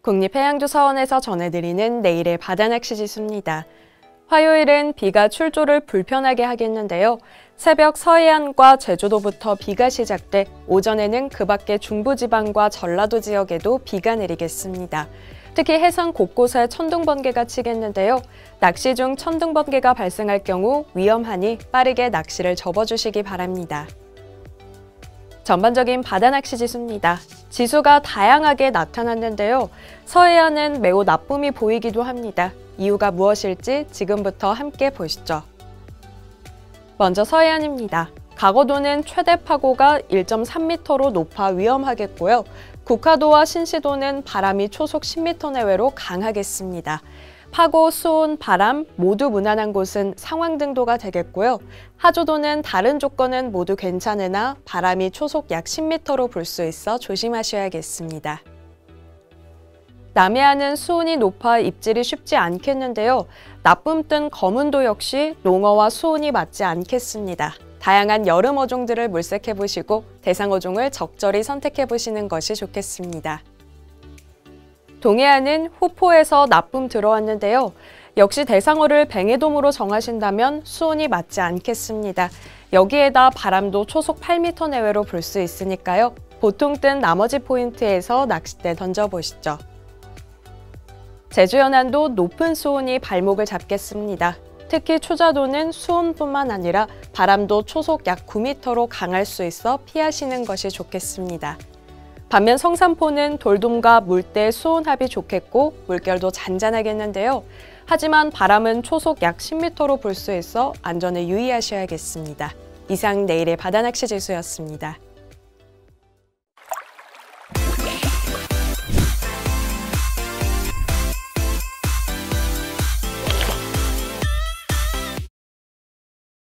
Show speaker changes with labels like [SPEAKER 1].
[SPEAKER 1] 국립해양조사원에서 전해드리는 내일의 바다낚시 지수입니다. 화요일은 비가 출조를 불편하게 하겠는데요. 새벽 서해안과 제주도부터 비가 시작돼 오전에는 그 밖의 중부지방과 전라도 지역에도 비가 내리겠습니다. 특히 해상 곳곳에 천둥번개가 치겠는데요. 낚시 중 천둥번개가 발생할 경우 위험하니 빠르게 낚시를 접어주시기 바랍니다. 전반적인 바다낚시 지수입니다. 지수가 다양하게 나타났는데요. 서해안은 매우 나쁨이 보이기도 합니다. 이유가 무엇일지 지금부터 함께 보시죠. 먼저 서해안입니다. 강어도는 최대 파고가 1.3m로 높아 위험하겠고요. 국화도와 신시도는 바람이 초속 10m 내외로 강하겠습니다. 파고, 수온, 바람 모두 무난한 곳은 상황등도가 되겠고요. 하조도는 다른 조건은 모두 괜찮으나 바람이 초속 약 10m로 불 수 있어 조심하셔야겠습니다. 남해안은 수온이 높아 입질이 쉽지 않겠는데요. 나쁨 뜬 거문도 역시 농어와 수온이 맞지 않겠습니다. 다양한 여름 어종들을 물색해보시고 대상 어종을 적절히 선택해보시는 것이 좋겠습니다. 동해안은 후포에서 나쁨 들어왔는데요. 역시 대상어를 뱅에돔으로 정하신다면 수온이 맞지 않겠습니다. 여기에다 바람도 초속 8m 내외로 불 수 있으니까요. 보통 뜬 나머지 포인트에서 낚싯대 던져보시죠. 제주 연안도 높은 수온이 발목을 잡겠습니다. 특히 초자도는 수온뿐만 아니라 바람도 초속 약 9m로 강할 수 있어 피하시는 것이 좋겠습니다. 반면 성산포는 돌돔과 물대 수온 합이 좋겠고 물결도 잔잔하겠는데요. 하지만 바람은 초속 약 10m로 불 수 있어 안전에 유의하셔야겠습니다. 이상 내일의 바다낚시 지수였습니다.